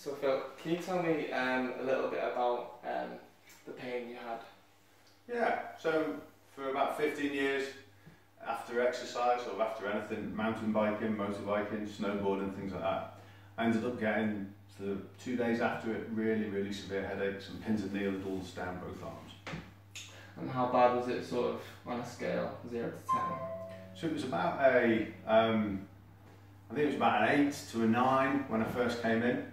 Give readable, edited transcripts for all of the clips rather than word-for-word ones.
So Phil, can you tell me a little bit about the pain you had? Yeah, so for about 15 years after exercise or after anything, mountain biking, motorbiking, snowboarding, things like that, I ended up getting, the 2 days after it, really severe headaches and pins and needles down both arms. And how bad was it sort of on a scale, 0 to 10? So it was about I think it was about an 8 to a 9 when I first came in.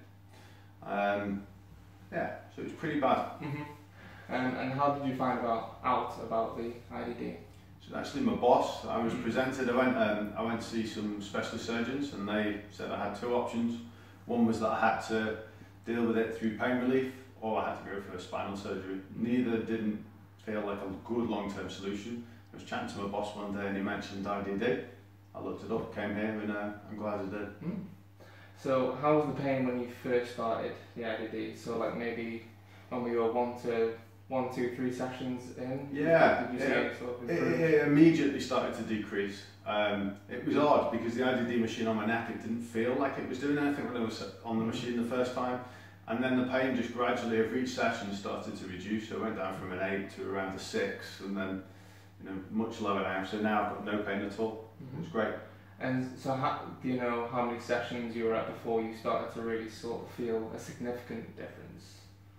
Yeah, so it was pretty bad. And how did you find out about the IDD? So actually my boss, I was presented, I went to see some specialist surgeons and they said I had two options. One was that I had to deal with it through pain relief or I had to go for a spinal surgery. Neither didn't feel like a good long-term solution. I was chatting to my boss one day and he mentioned IDD. I looked it up, came here and I'm glad I did. So how was the pain when you first started the IDD? So like maybe when we were 1, 2, 3 sessions in? Yeah, did you see any sort of improvement? it immediately started to decrease. It was odd because the IDD machine on my neck, it didn't feel like it was doing anything when I was on the machine the first time. And then the pain just gradually, every each session started to reduce. So I went down from an 8 to around a 6 and then much lower now. So now I've got no pain at all. It's great. And so do you know how many sessions you were at before you started to really sort of feel a significant difference?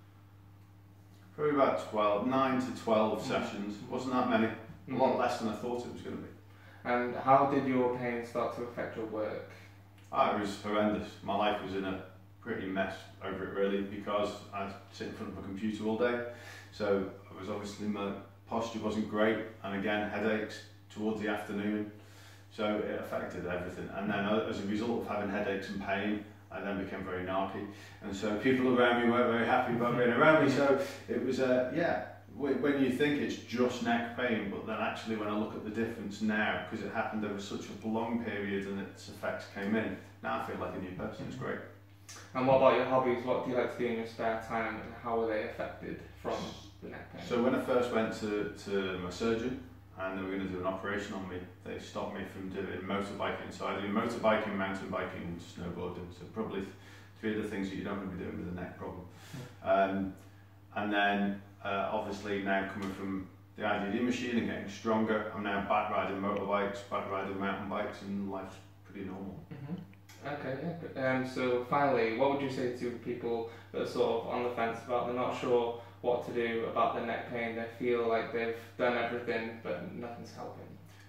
Probably about 9 to 12 sessions. Wasn't that many. A lot less than I thought it was going to be. And how did your pain start to affect your work? It was horrendous. My life was in a pretty mess over it really because I sit in front of a computer all day. So I was obviously, my posture wasn't great and again headaches towards the afternoon. So it affected everything. And then as a result of having headaches and pain, I then became very narky. And so people around me weren't very happy about being around me. So it was, when you think it's just neck pain, but then actually when I look at the difference now, because it happened over such a long period and its effects came in, now I feel like a new person. It's great. And what about your hobbies? What do you like to do in your spare time and how were they affected from the neck pain? So when I first went to my surgeon and they were going to do an operation on me, they stopped me from doing motorbiking. So I do motorbiking, mountain biking and snowboarding. So probably 3 of the things that you don't want to be doing with a neck problem. And then obviously now coming from the IDD machine and getting stronger, I'm now back riding motorbikes, back riding mountain bikes and life's pretty normal. Okay, yeah. So finally, what would you say to people that are sort of on the fence about, they're not sure what to do about the neck pain, they feel like they've done everything but nothing's helping?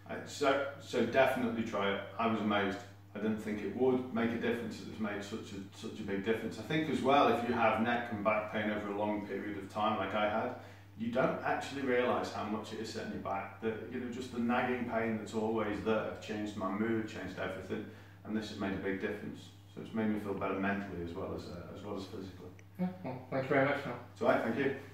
So definitely try it. I was amazed. I didn't think it would make a difference. It's made such a big difference. I think as well, if you have neck and back pain over a long period of time like I had, you don't actually realise how much it is setting you back. Just the nagging pain that's always there changed my mood, changed everything. And this has made a big difference. So it's made me feel better mentally as well as physically. Yeah, well, thank you very much, Phil. It's all right, thank you.